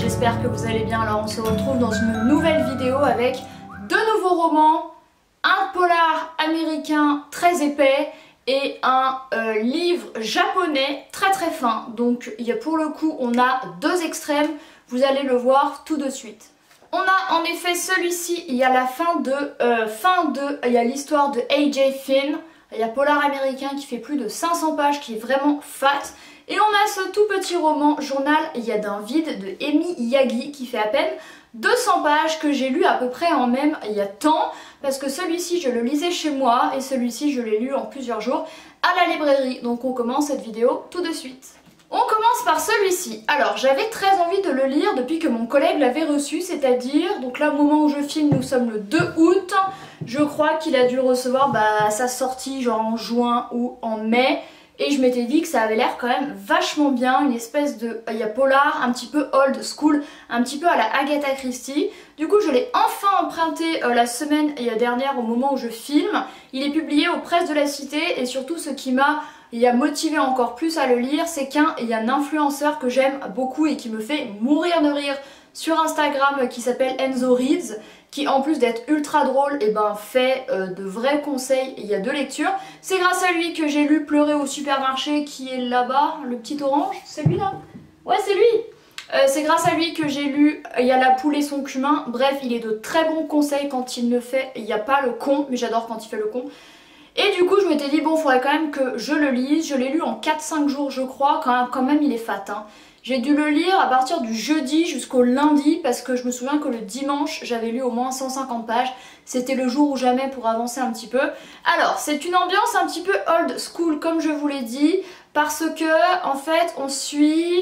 j'espère que vous allez bien. Alors on se retrouve dans une nouvelle vidéo avec deux nouveaux romans, un polar américain très épais et un livre japonais très très fin. Donc pour le coup on a deux extrêmes, vous allez le voir tout de suite. On a en effet celui-ci, il y a la il y a l'histoire de AJ Finn, il y a polar américain qui fait plus de 500 pages, qui est vraiment fat. Et on a ce tout petit roman journal, il y a d'un vide de Emi Yagi qui fait à peine 200 pages que j'ai lu à peu près en même il y a temps, parce que celui-ci je le lisais chez moi et celui-ci je l'ai lu en plusieurs jours à la librairie. Donc on commence cette vidéo tout de suite. On commence par celui-ci. Alors j'avais très envie de le lire depuis que mon collègue l'avait reçu, c'est-à-dire, donc là au moment où je filme nous sommes le 2 août, je crois qu'il a dû le recevoir sa sortie genre en juin ou en mai, et je m'étais dit que ça avait l'air quand même vachement bien, une espèce de, il y a polar, un petit peu old school, un petit peu à la Agatha Christie. Du coup je l'ai enfin emprunté la semaine dernière au moment où je filme. Il est publié aux Presses de la Cité et surtout ce qui m'a motivé encore plus à le lire, c'est qu'il y a un influenceur que j'aime beaucoup et qui me fait mourir de rire sur Instagram qui s'appelle Enzo Reads, qui en plus d'être ultra drôle fait de vrais conseils de lecture. C'est grâce à lui que j'ai lu Pleurer au supermarché qui est là-bas, le petit orange, c'est lui là? Ouais c'est lui. C'est grâce à lui que j'ai lu Il y a la poule et son cumin. Bref, il est de très bons conseils quand il ne fait, il n'y a pas le con, mais j'adore quand il fait le con. Et du coup je m'étais dit bon, faudrait quand même que je le lise. Je l'ai lu en 4-5 jours je crois, quand même il est fat hein. J'ai dû le lire à partir du jeudi jusqu'au lundi parce que je me souviens que le dimanche j'avais lu au moins 150 pages. C'était le jour ou jamais pour avancer un petit peu. Alors c'est une ambiance un petit peu old school comme je vous l'ai dit, parce que en fait on suit...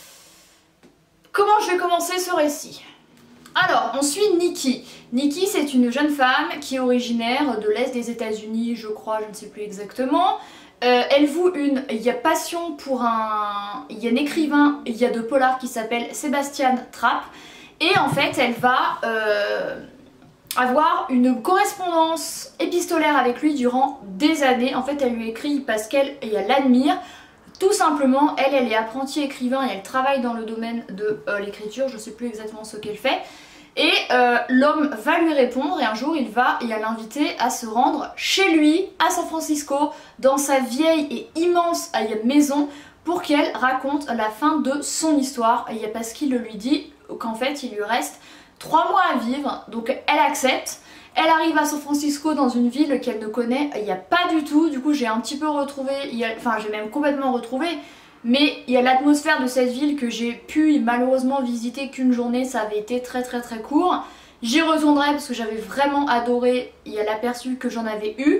Comment je vais commencer ce récit? Alors, on suit Nikki. Nikki, c'est une jeune femme qui est originaire de l'Est des États-Unis, je crois, je ne sais plus exactement. Elle voue il y a passion pour il y a un écrivain, il y a de polar qui s'appelle Sebastian Trapp. Et en fait, elle va avoir une correspondance épistolaire avec lui durant des années. En fait, elle lui écrit parce qu'elle l'admire. Tout simplement, elle est apprentie écrivain et elle travaille dans le domaine de l'écriture, je ne sais plus exactement ce qu'elle fait. Et l'homme va lui répondre et un jour il va l'inviter à se rendre chez lui à San Francisco dans sa vieille et immense maison pour qu'elle raconte la fin de son histoire. Parce qu'il lui dit qu'en fait il lui reste 3 mois à vivre, donc elle accepte. Elle arrive à San Francisco dans une ville qu'elle ne connaît pas du tout. Du coup j'ai un petit peu retrouvé, enfin j'ai même complètement retrouvé, mais il y a l'atmosphère de cette ville que j'ai pu malheureusement visiter qu'une journée, ça avait été très court. J'y retournerai parce que j'avais vraiment adoré l'aperçu que j'en avais eu.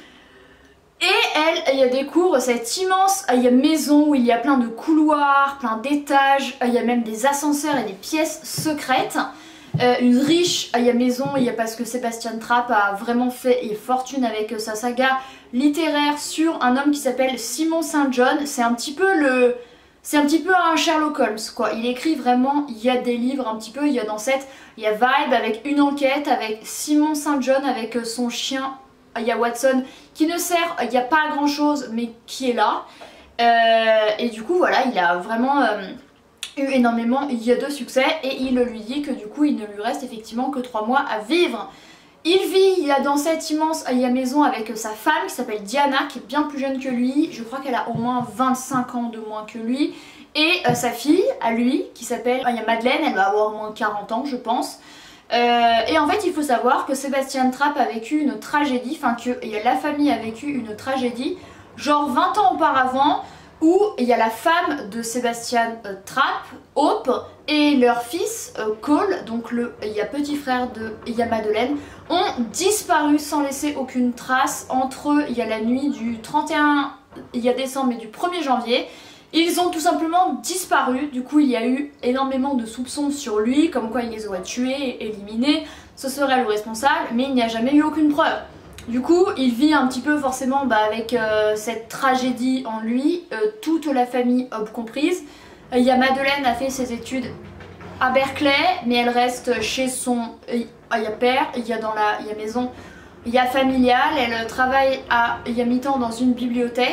Et elle découvre cette immense maison où il y a plein de couloirs, plein d'étages, il y a même des ascenseurs et des pièces secrètes. Une riche maison, parce que Sebastian Trapp a vraiment fait fortune avec sa saga littéraire sur un homme qui s'appelle Simon St. John. C'est un petit peu un Sherlock Holmes quoi. Il écrit vraiment, il y a des livres un petit peu, il y a Vibe avec une enquête avec Simon St. John avec son chien, Watson, qui ne sert pas à grand chose mais qui est là. Et du coup voilà, il a vraiment... eu énormément de succès et il lui dit que du coup il ne lui reste effectivement que 3 mois à vivre. Il vit dans cette immense maison avec sa femme qui s'appelle Diana, qui est bien plus jeune que lui, je crois qu'elle a au moins 25 ans de moins que lui, et sa fille à lui qui s'appelle Madeleine, elle va avoir au moins 40 ans je pense. Et en fait il faut savoir que Sebastian Trapp a vécu une tragédie, enfin que la famille a vécu une tragédie genre 20 ans auparavant, où il y a la femme de Sebastian Trapp, Hope, et leur fils Cole, donc le petit frère de Madeleine, ont disparu sans laisser aucune trace entre la nuit du 31 décembre et du 1er janvier. Ils ont tout simplement disparu, du coup il y a eu énormément de soupçons sur lui, comme quoi il les aurait tués, éliminés, ce serait le responsable, mais il n'y a jamais eu aucune preuve. Du coup, il vit un petit peu forcément avec cette tragédie en lui, toute la famille Hope comprise. Madeleine a fait ses études à Berkeley, mais elle reste chez son père, dans la maison familiale. Elle travaille à mi-temps dans une bibliothèque.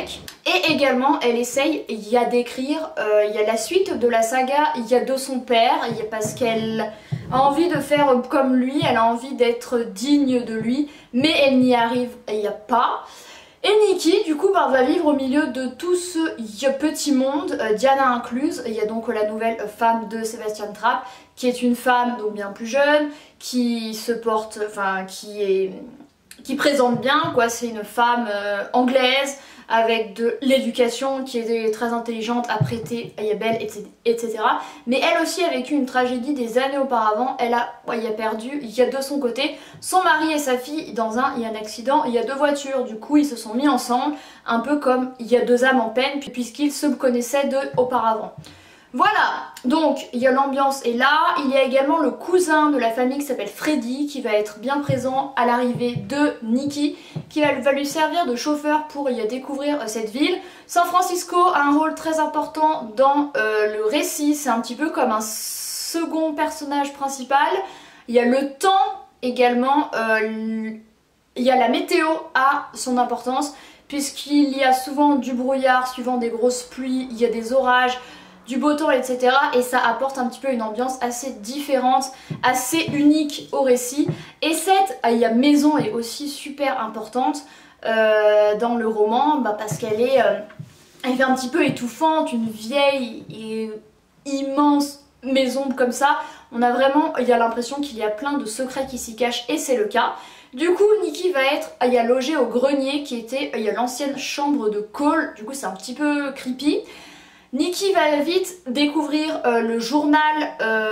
Et également elle essaye d'écrire la suite de la saga de son père, parce qu'elle a envie de faire comme lui, elle a envie d'être digne de lui, mais elle n'y arrive pas. Et Nikki du coup va vivre au milieu de tout ce petit monde, Diana incluse. Il y a donc la nouvelle femme de Sebastian Trapp, qui est une femme donc bien plus jeune, qui se porte, enfin qui présente bien quoi, c'est une femme anglaise avec de l'éducation, qui est très intelligente, apprêtée, elle est belle, etc. Mais elle aussi a vécu une tragédie des années auparavant, elle a perdu, de son côté, son mari et sa fille dans un accident, deux voitures, du coup ils se sont mis ensemble, un peu comme deux âmes en peine, puisqu'ils se connaissaient auparavant. Voilà, donc l'ambiance est là, il y a également le cousin de la famille qui s'appelle Freddy qui va être bien présent à l'arrivée de Nikki, qui va lui servir de chauffeur pour découvrir cette ville. San Francisco a un rôle très important dans le récit, c'est un petit peu comme un second personnage principal. Il y a le temps également, il y a la météo a son importance puisqu'il y a souvent du brouillard suivant des grosses pluies, il y a des orages, du beau temps, etc. Et ça apporte un petit peu une ambiance assez différente, assez unique au récit. Et cette maison est aussi super importante dans le roman, parce qu'elle elle fait un petit peu étouffante, une vieille et immense maison comme ça. On a vraiment l'impression qu'il y a plein de secrets qui s'y cachent, et c'est le cas. Du coup, Nikki va être logée au grenier qui était l'ancienne chambre de Cole. Du coup, c'est un petit peu creepy. Nikki va vite découvrir le journal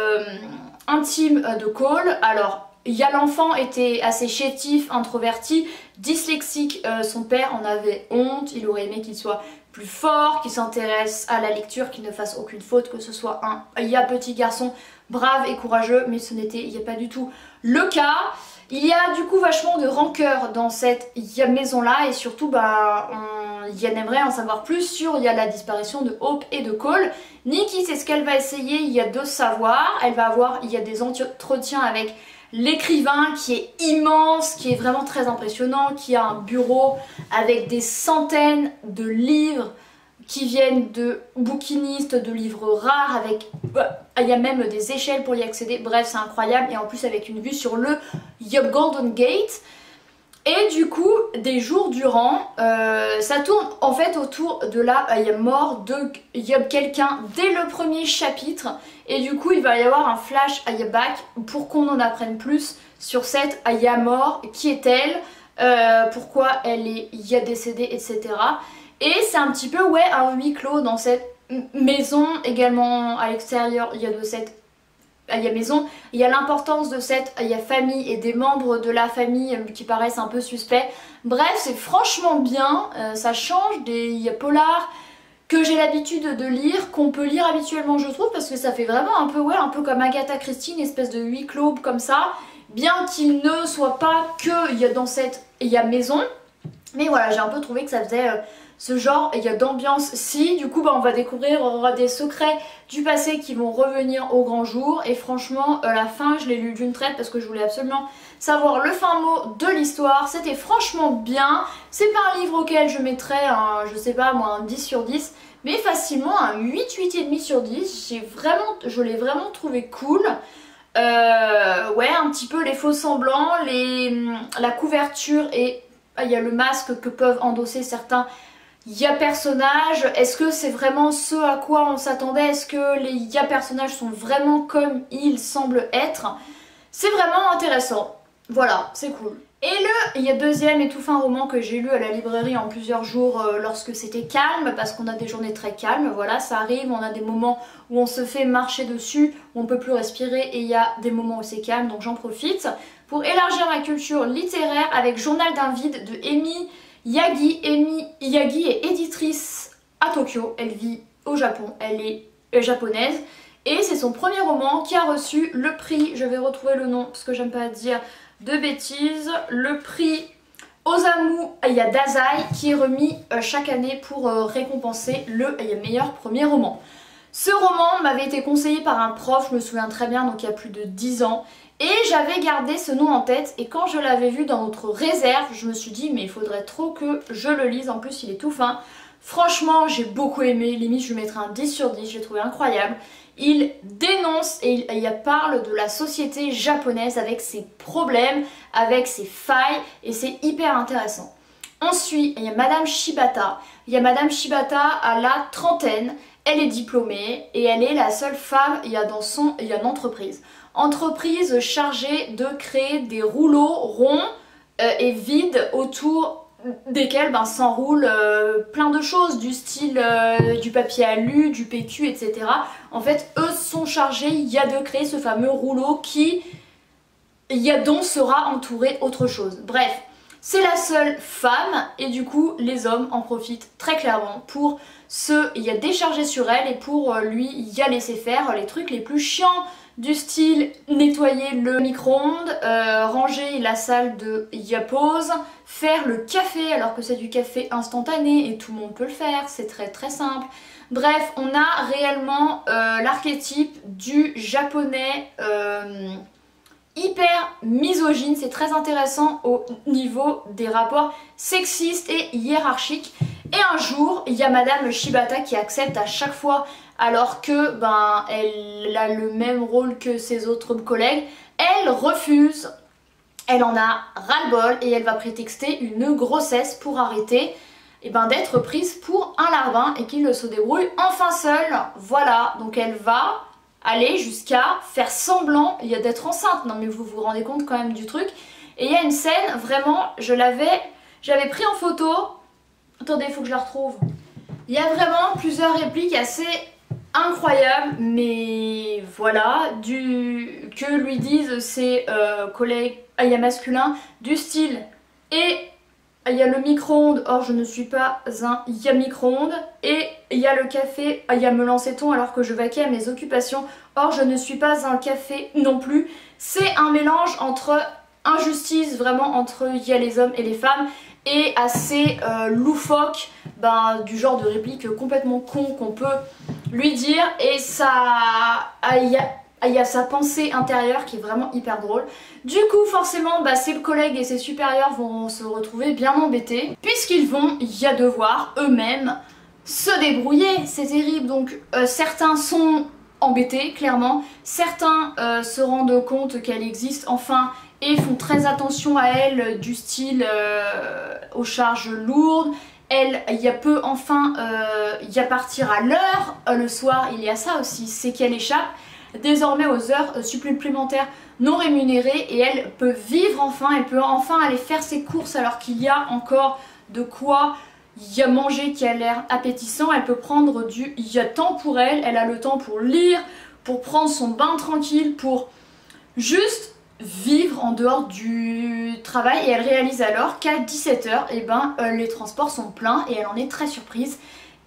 intime de Cole. Alors, l'enfant était assez chétif, introverti, dyslexique. Son père en avait honte, il aurait aimé qu'il soit plus fort, qu'il s'intéresse à la lecture, qu'il ne fasse aucune faute, que ce soit un petit garçon brave et courageux, mais ce n'était pas du tout le cas. Il y a du coup vachement de rancœur dans cette maison là, et surtout Yann aimerait en savoir plus sur la disparition de Hope et de Cole. Nikki, c'est ce qu'elle va essayer de savoir. Elle va avoir des entretiens avec l'écrivain qui est immense, qui est vraiment très impressionnant, qui a un bureau avec des centaines de livres qui viennent de bouquinistes, de livres rares, avec il y a même des échelles pour y accéder. Bref, c'est incroyable, et en plus avec une vue sur le Golden Gate. Et du coup, des jours durant, ça tourne en fait autour de la mort de quelqu'un dès le premier chapitre. Et du coup, il va y avoir un flashback pour qu'on en apprenne plus sur cette mort, qui est-elle, pourquoi elle est décédée, etc. Et c'est un petit peu un huis clos dans cette maison. Également à l'extérieur, de cette maison, il y a l'importance de cette famille et des membres de la famille qui paraissent un peu suspects. Bref, c'est franchement bien, ça change des polars que j'ai l'habitude de lire, qu'on peut lire habituellement je trouve, parce que ça fait vraiment un peu comme Agatha Christie, une espèce de huis clos comme ça, bien qu'il ne soit pas que dans cette maison. Mais voilà, j'ai un peu trouvé que ça faisait ce genre d'ambiance. Si, du coup, on va découvrir, on aura des secrets du passé qui vont revenir au grand jour. Et franchement, la fin, je l'ai lu d'une traite parce que je voulais absolument savoir le fin mot de l'histoire. C'était franchement bien. C'est pas un livre auquel je mettrais je sais pas moi, un 10 sur 10, mais facilement un 8, 8,5 sur 10. Je l'ai vraiment trouvé cool. Un petit peu les faux semblants, la couverture, et il y a le masque que peuvent endosser certains personnages. Est-ce que c'est vraiment ce à quoi on s'attendait? Est-ce que les personnages sont vraiment comme ils semblent être? C'est vraiment intéressant. Voilà, c'est cool. Et le deuxième et tout fin roman que j'ai lu à la librairie en plusieurs jours lorsque c'était calme, parce qu'on a des journées très calmes, voilà, ça arrive, on a des moments où on se fait marcher dessus, où on peut plus respirer, et il y a des moments où c'est calme, donc j'en profite pour élargir ma culture littéraire avec Journal d'un vide de Emi Yagi. Emi Yagi est éditrice à Tokyo, elle vit au Japon, elle est japonaise, et c'est son premier roman qui a reçu le prix, je vais retrouver le nom parce que j'aime pas dire de bêtises, le prix Osamu Dazai, qui est remis chaque année pour récompenser le meilleur premier roman. Ce roman m'avait été conseillé par un prof, je me souviens très bien, donc il y a plus de 10 ans, et j'avais gardé ce nom en tête, et quand je l'avais vu dans notre réserve, je me suis dit mais il faudrait trop que je le lise, en plus il est tout fin. Franchement, j'ai beaucoup aimé, limite je lui mettrai un 10 sur 10, j'ai trouvé incroyable. Il dénonce et il parle de la société japonaise avec ses problèmes, avec ses failles, et c'est hyper intéressant. Ensuite, il y a Madame Shibata. Il y a Madame Shibata à la trentaine, elle est diplômée et elle est la seule femme, il y a une entreprise. Entreprise chargée de créer des rouleaux ronds et vides autour desquels s'enroulent plein de choses, du style du papier alu, du PQ, etc. En fait, eux sont chargés, de créer ce fameux rouleau qui, dont sera entouré autre chose. Bref, c'est la seule femme et du coup, les hommes en profitent très clairement pour décharger sur elle et pour lui laisser faire les trucs les plus chiants. Du style nettoyer le micro-ondes, ranger la salle de pause, faire le café alors que c'est du café instantané et tout le monde peut le faire, c'est très très simple. Bref, on a réellement l'archétype du japonais hyper misogyne, c'est très intéressant au niveau des rapports sexistes et hiérarchiques. Et un jour, il y a Madame Shibata qui accepte à chaque fois, alors que elle a le même rôle que ses autres collègues, elle refuse, elle en a ras-le-bol et elle va prétexter une grossesse pour arrêter d'être prise pour un larbin et qu'il se débrouille enfin seul. Voilà, donc elle va aller jusqu'à faire semblant d'être enceinte. Non mais vous vous rendez compte quand même du truc. Et il y a une scène, vraiment, j'avais pris en photo. Attendez, il faut que je la retrouve. Il y a vraiment plusieurs répliques assez incroyables, mais voilà, que lui disent ses collègues masculins, du style et il y a le micro-ondes, or je ne suis pas un micro-ondes, et il y a le café, me lançait-on alors que je vaquais à mes occupations, or je ne suis pas un café non plus. C'est un mélange entre injustice, vraiment entre les hommes et les femmes, et assez loufoque, du genre de réplique complètement con qu'on peut lui dire, et ça, il y a sa pensée intérieure qui est vraiment hyper drôle. Du coup forcément ses collègues et ses supérieurs vont se retrouver bien embêtés, puisqu'ils vont devoir eux-mêmes se débrouiller, c'est terrible. Donc certains sont embêtés clairement, certains se rendent compte qu'elle existe enfin et font très attention à elle, du style aux charges lourdes. Elle, peut enfin partir à l'heure, le soir, il y a ça aussi, c'est qu'elle échappe désormais aux heures supplémentaires non rémunérées et elle peut vivre enfin, elle peut enfin aller faire ses courses alors qu'il y a encore de quoi manger qui a l'air appétissant. Elle peut prendre temps pour elle, elle a le temps pour lire, pour prendre son bain tranquille, pour juste vivre en dehors du travail, et elle réalise alors qu'à 17 h les transports sont pleins et elle en est très surprise.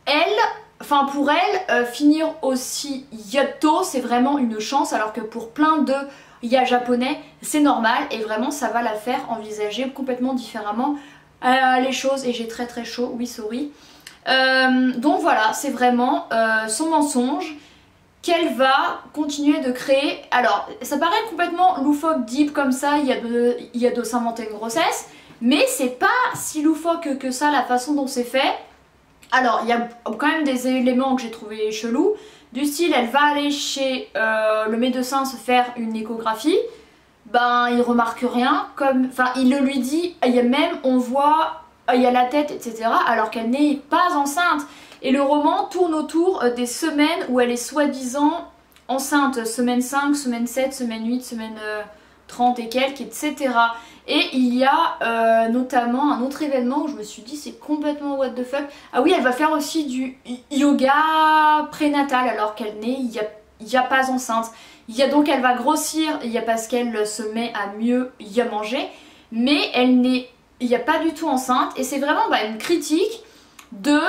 Pour elle, finir aussi tôt, c'est vraiment une chance, alors que pour plein de japonais, c'est normal, et vraiment ça va la faire envisager complètement différemment les choses, et j'ai très très chaud, oui sorry. Donc voilà, c'est vraiment son mensonge qu'elle va continuer de créer. Alors ça paraît complètement loufoque, deep comme ça, il y a de s'inventer une grossesse, mais c'est pas si loufoque que ça la façon dont c'est fait. Alors il y a quand même des éléments que j'ai trouvé chelous, du style elle va aller chez le médecin se faire une échographie, il remarque rien, il le lui dit, on voit, il y a la tête, etc., alors qu'elle n'est pas enceinte. Et le roman tourne autour des semaines où elle est soi-disant enceinte, semaine 5, semaine 7, semaine 8, semaine 30 et quelques, etc. Et il y a notamment un autre événement où je me suis dit c'est complètement what the fuck. Ah oui, elle va faire aussi du yoga prénatal alors qu'elle n'est pas enceinte. Donc elle va grossir, parce qu'elle se met à mieux manger, mais elle n'est pas du tout enceinte, et c'est vraiment une critique de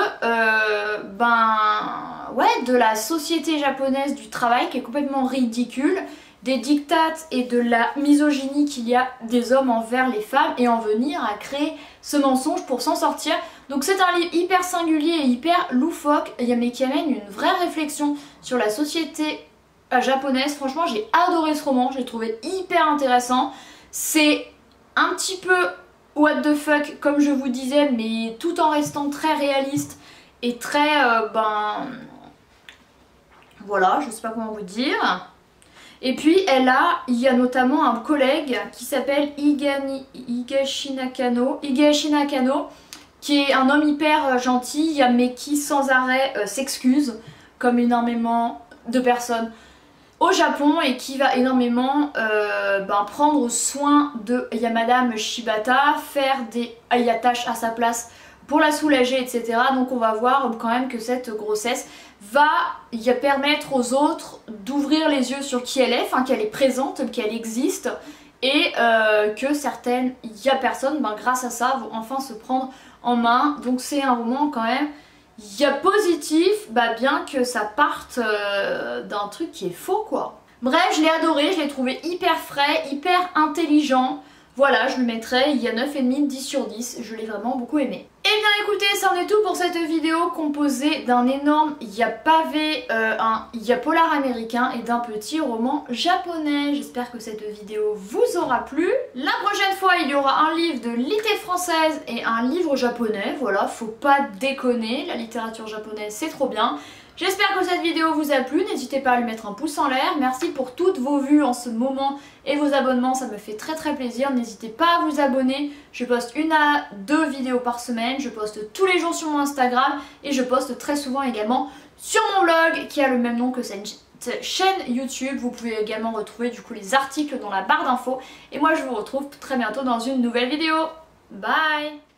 la société japonaise du travail qui est complètement ridicule, des dictates et de la misogynie qu'il y a des hommes envers les femmes, et en venir à créer ce mensonge pour s'en sortir. Donc c'est un livre hyper singulier et hyper loufoque, mais qui amène une vraie réflexion sur la société japonaise. Franchement j'ai adoré ce roman, j'ai trouvé hyper intéressant. C'est un petit peu what the fuck comme je vous disais, mais tout en restant très réaliste et très voilà, je sais pas comment vous dire. Et puis il y a notamment un collègue qui s'appelle Higashi Nakano, qui est un homme hyper gentil, mais qui sans arrêt s'excuse, comme énormément de personnes au Japon, et qui va énormément prendre soin de Madame Shibata, faire des ayatash à sa place pour la soulager, etc. Donc on va voir quand même que cette grossesse va permettre aux autres d'ouvrir les yeux sur qui elle est, enfin qu'elle est présente, qu'elle existe, et que certaines personnes, grâce à ça, vont enfin se prendre en main. Donc c'est un roman quand même positif, bien que ça parte d'un truc qui est faux quoi. Bref, je l'ai adoré, je l'ai trouvé hyper frais, hyper intelligent. Voilà, je lui mettrais 9,5, 10 sur 10, je l'ai vraiment beaucoup aimé. Et bien écoutez, ça en est tout pour cette vidéo composée d'un énorme pavé, un polar américain et d'un petit roman japonais. J'espère que cette vidéo vous aura plu. La prochaine fois, il y aura un livre de littérature française et un livre japonais. Voilà, faut pas déconner, la littérature japonaise c'est trop bien. J'espère que cette vidéo vous a plu, n'hésitez pas à lui mettre un pouce en l'air. Merci pour toutes vos vues en ce moment et vos abonnements, ça me fait très plaisir. N'hésitez pas à vous abonner, je poste 1 à 2 vidéos par semaine, je poste tous les jours sur mon Instagram et je poste très souvent également sur mon blog qui a le même nom que cette chaîne YouTube. Vous pouvez également retrouver du coup les articles dans la barre d'infos. Et moi je vous retrouve très bientôt dans une nouvelle vidéo. Bye!